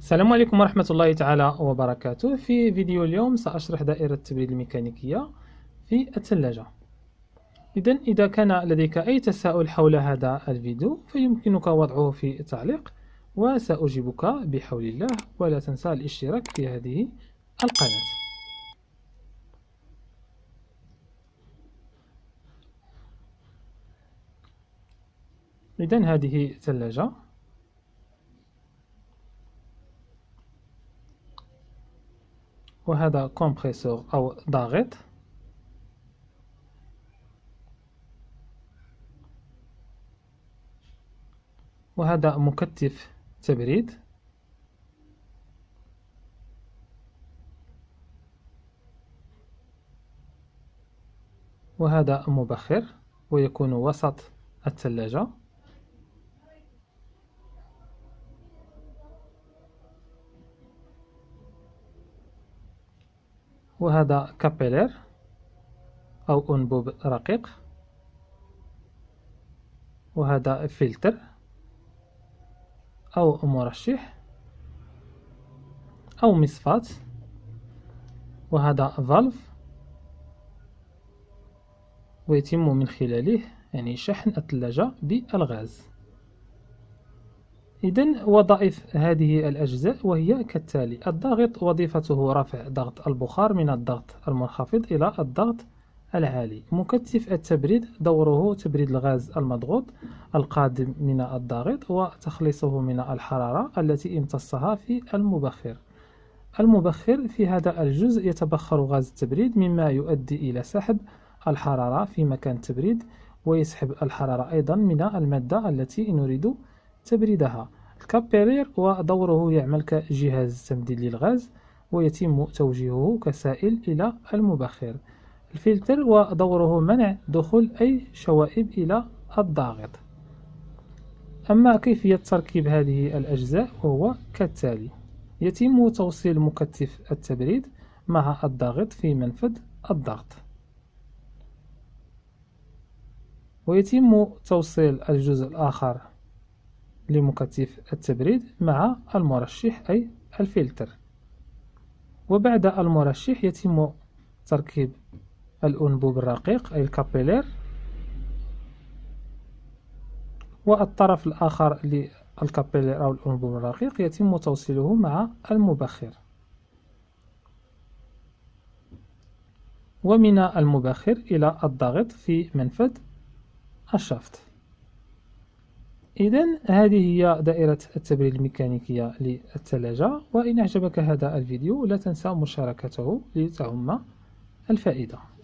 السلام عليكم ورحمة الله تعالى وبركاته. في فيديو اليوم سأشرح دائرة التبريد الميكانيكية في الثلاجة. إذا كان لديك أي تساؤل حول هذا الفيديو فيمكنك وضعه في التعليق وسأجيبك بحول الله، ولا تنسى الاشتراك في هذه القناة. هذه ثلاجة، وهذا كومبريسور أو ضاغط، وهذا مكثف تبريد، وهذا مبخر ويكون وسط الثلاجة، وهذا كابيلر أو أنبوب رقيق، وهذا فلتر أو مرشح أو مصفاة، وهذا فالف ويتم من خلاله شحن الثلاجة بالغاز. وظائف هذه الأجزاء وهي كالتالي: الضاغط وظيفته رفع ضغط البخار من الضغط المنخفض إلى الضغط العالي. مكثف التبريد دوره تبريد الغاز المضغوط القادم من الضاغط وتخليصه من الحرارة التي امتصها في المبخر. المبخر في هذا الجزء يتبخر غاز التبريد، مما يؤدي إلى سحب الحرارة في مكان التبريد، ويسحب الحرارة أيضا من المادة التي نريد تبريدها. الكابيلر ودوره يعمل كجهاز تمديد للغاز ويتم توجيهه كسائل إلى المبخر. الفلتر ودوره منع دخول أي شوائب إلى الضاغط. أما كيفية تركيب هذه الأجزاء وهو كالتالي: يتم توصيل مكثف التبريد مع الضاغط في منفذ الضغط، ويتم توصيل الجزء الآخر لمكثف التبريد مع المرشح أي الفلتر، وبعد المرشح يتم تركيب الأنبوب الرقيق أي الكابيلر، والطرف الآخر للكابيلر أو الأنبوب الرقيق يتم توصيله مع المبخر، ومن المبخر إلى الضاغط في منفذ الشافت. هذه هي دائرة التبريد الميكانيكية للثلاجة، وإن أعجبك هذا الفيديو لا تنسى مشاركته لتعم الفائدة.